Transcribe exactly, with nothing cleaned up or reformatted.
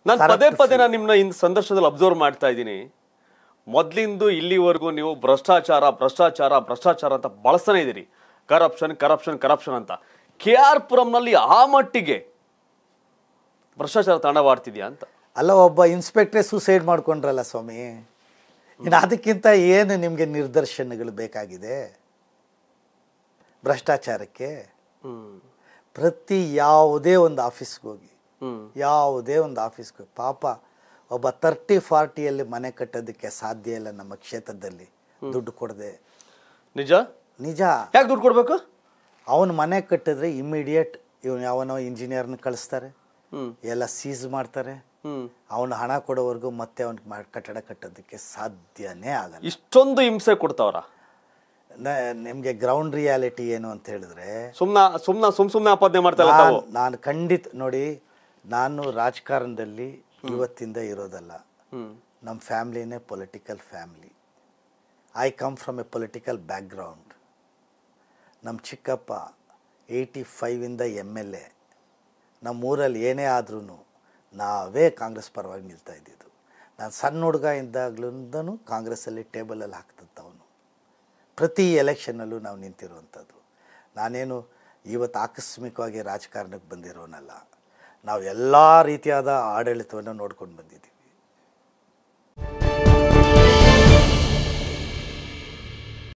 ನಾನು ಪದೇ ಪದೇ ನಾನು ನಿಮ್ಮನ್ನ ಇಂದು ಸಂದರ್ಶನದಲ್ಲಿ ಅಬ್ಸರ್ವ್ ಮಾಡ್ತಾ ಇದ್ದೀನಿ. ಮೊದಲಿಂದು ಇಲ್ಲಿವರೆಗೂ ನೀವು ಭ್ರಷ್ಟಾಚಾರ ಭ್ರಷ್ಟಾಚಾರ ಭ್ರಷ್ಟಾಚಾರ ಅಂತ ಬಳಸ್ತಾನೆ ಇದ್ದೀರಿ. ಕರಪ್ಷನ್ ಕರಪ್ಷನ್ ಕರಪ್ಷನ್ ಅಂತ. ಕೆ ಆರ್ ಪುರಂನಲ್ಲಿ ಆ ಮಟ್ಟಿಗೆ ಭ್ರಷ್ಟಾಚಾರ ತಾಂಡವಾಡ್ತಿದ್ಯಾ ಅಂತ? ಅಲ್ಲ, ಒಬ್ಬ ಇನ್ಸ್ಪೆಕ್ಟ್ರೇ ಸೂಸೈಡ್ ಮಾಡ್ಕೊಂಡ್ರಲ್ಲ ಸ್ವಾಮಿ. ಇನ್ನು ಅದಕ್ಕಿಂತ ಏನು ನಿಮಗೆ ನಿದರ್ಶನಗಳು ಬೇಕಾಗಿದೆ ಭ್ರಷ್ಟಾಚಾರಕ್ಕೆ? ಪ್ರತಿ ಯಾವುದೇ ಒಂದು ಆಫೀಸ್ಗೆ ಹೋಗಿ ಯಾವುದೇ ಒಂದು ಆಫೀಸ್ಗೆ ಹೋಗಿ ಪಾಪ ಒಬ್ಬ ತರ್ಟಿ ಫಾರ್ಟಿಯಲ್ಲಿ ಮನೆ ಕಟ್ಟೋದಕ್ಕೆ ಸಾಧ್ಯ ಇಲ್ಲ ನಮ್ಮ ಕ್ಷೇತ್ರದಲ್ಲಿ ದುಡ್ಡು ಕೊಡದೆ. ನಿಜ ನಿಜ. ಯಾಕೆ ದುಡ್ಡು ಕೊಡಬೇಕು? ಅವನು ಮನೆ ಕಟ್ಟಿದ್ರೆ ಇಮಿಡಿಯೇಟ್ ಇವನು ಯಾವನೋ ಇಂಜಿನಿಯರ್ನ ಕಳಿಸ್ತಾರೆ, ಎಲ್ಲ ಸೀಸ್ ಮಾಡ್ತಾರೆ. ಅವನು ಹಣ ಕೊಡೋವರೆಗೂ ಮತ್ತೆ ಅವನಿಗೆ ಕಟ್ಟಡ ಕಟ್ಟೋದಕ್ಕೆ ಸಾಧ್ಯನೇ ಆಗಲ್ಲ. ಇಷ್ಟೊಂದು ಹಿಂಸೆ ಕೊಡ್ತಾವ್ರ? ನಿಮಗೆ ಗ್ರೌಂಡ್ ರಿಯಾಲಿಟಿ ಏನು ಅಂತ ಹೇಳಿದ್ರೆ ಸುಮ್ನ ಸುಮ್ನ ಸುಮ್ ಸುಮ್ನೆ ಆಪಾದನೆ ಮಾಡ್ತಾ ನಾನು ಖಂಡಿತ ನೋಡಿ, ನಾನು ರಾಜಕಾರಣದಲ್ಲಿ ಇವತ್ತಿಂದ ಇರೋದಲ್ಲ. ನಮ್ಮ ಫ್ಯಾಮಿಲಿನೇ political family. I come from a political background. ನಮ್ಮ ಚಿಕ್ಕಪ್ಪ ಏಯ್ಟಿ ಫೈವಿಂದ ಎಮ್ ಎಲ್ ಎ. ನಮ್ಮ ಊರಲ್ಲಿ ಏನೇ ಆದ್ರೂ ನಾವೇ ಕಾಂಗ್ರೆಸ್ ಪರವಾಗಿ ನಿಲ್ತಾ ಇದ್ದಿದ್ದು. ನಾನು ಸಣ್ಣ ಹುಡುಗ ಇದ್ದಾಗ್ಲಿಂದನೂ ಕಾಂಗ್ರೆಸ್ಸಲ್ಲಿ ಟೇಬಲಲ್ಲಿ ಹಾಕ್ತಂಥವನು. ಪ್ರತಿ ಎಲೆಕ್ಷನ್ನಲ್ಲೂ ನಾವು ನಿಂತಿರುವಂಥದ್ದು. ನಾನೇನು ಇವತ್ತು ಆಕಸ್ಮಿಕವಾಗಿ ರಾಜಕಾರಣಕ್ಕೆ ಬಂದಿರೋನಲ್ಲ. ನಾವು ಎಲ್ಲ ರೀತಿಯಾದ ಆಡಳಿತವನ್ನು ನೋಡ್ಕೊಂಡು ಬಂದಿದ್ದೀವಿ.